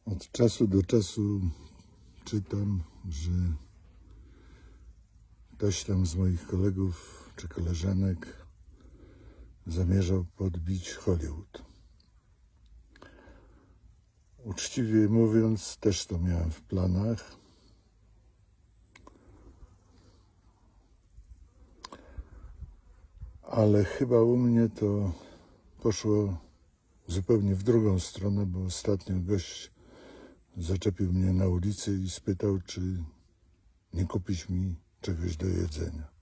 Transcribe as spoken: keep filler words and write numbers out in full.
Od czasu do czasu czytam, że ktoś tam z moich kolegów czy koleżanek zamierzał podbić Hollywood. Uczciwie mówiąc, też to miałem w planach. Ale chyba u mnie to poszło zupełnie w drugą stronę, bo ostatnio gość zaczepił mnie na ulicy i spytał, czy nie kupić mi czegoś do jedzenia.